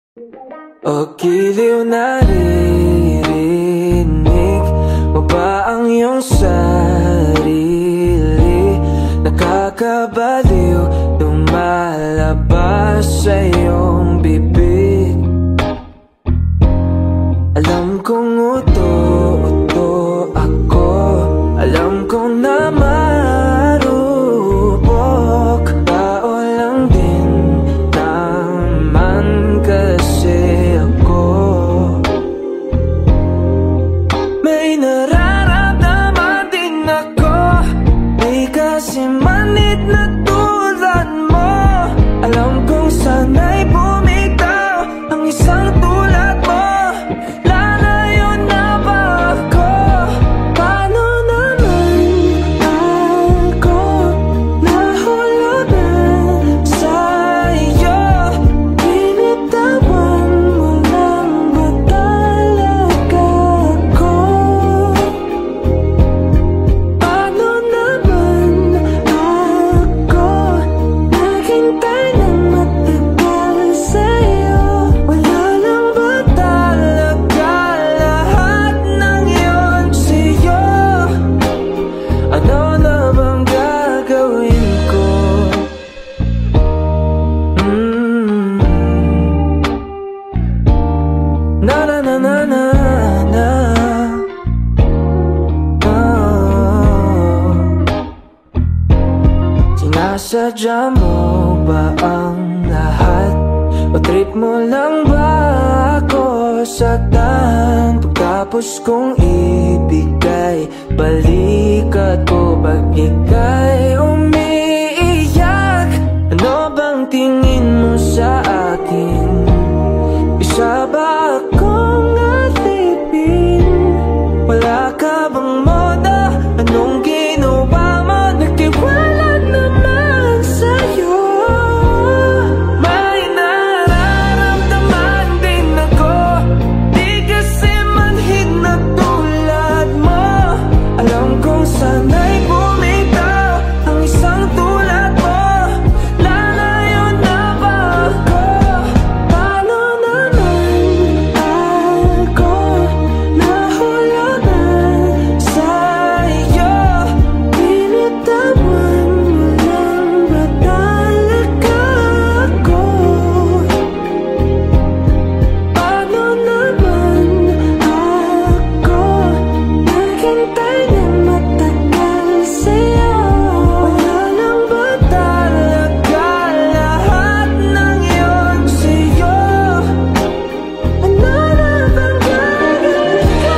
O giliw, naririnig mo ba ang iyong sarili? Nakakabaliw, lumalabas sa iyong bibig. Alam kong uto-uto ako, alam kong na marupok. Tao lang din naman kasi ako. May nararamdaman din ako, di kasi manid na tulad mo. Alam kong sana'y bumitaw ang isang tulad mo. Lalayo na ba ako? Paano naman ako nahulugan sa'yo? Binitawan mo lang ba talaga ako? Paano naman ako naghintay ng matagal sa'yo? Wala lang ba talaga lahat ng yun sa'yo? Ano na bang gagawin ko? Na na na na na na. Oh. Sinasadya mo ba ang lahat? O trip mo lang ba ako saktan? Pagkapos kong ibigay, balikat ko pag ika'y umiiyak. Ano bang tingin mo sa akin? Isa ba akong alipin? Wala ka bang moda? Anong ginawa mo? Nagtiwala naman sa'yo. May nararamdaman din ako, di kasi manhid na tulad mo. Alam kong sana'y bumitaw ang isang tulad mo. Lalayo na ba ako? Paano naman ako nahulugan sa'yo? Binitawan mo lang ba talaga ako? Paano naman ako naghintay ng matagal sa'yo? Wala lang ba talaga lahat ng yun sa'yo? Ano na bang gagawin ko?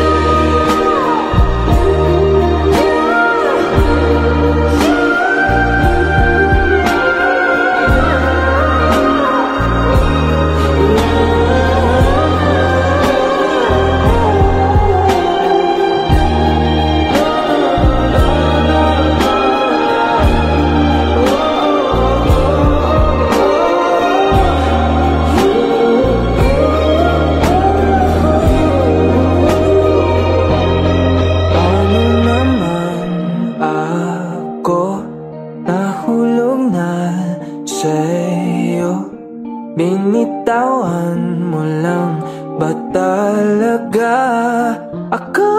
Paano naman ako nahulog na sa'yo? Binitawan mo lang ba talaga ako?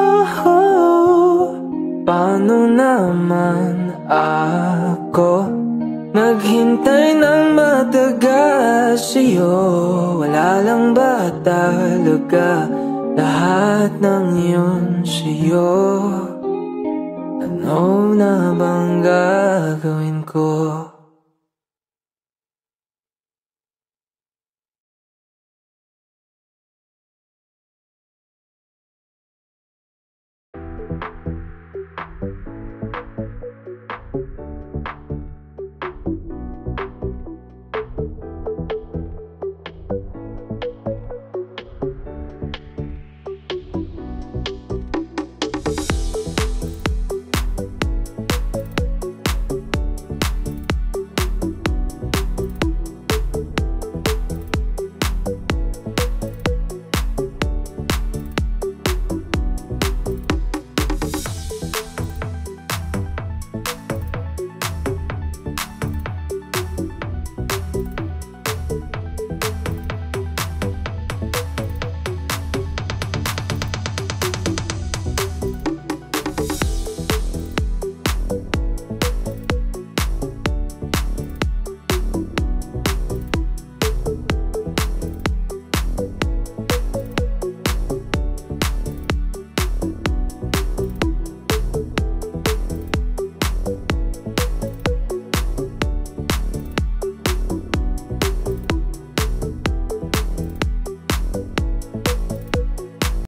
Paano naman ako naghintay ng matagal sa'yo? Wala lang ba talaga lahat ng yun sa'yo? Ano na bang gagawin ko?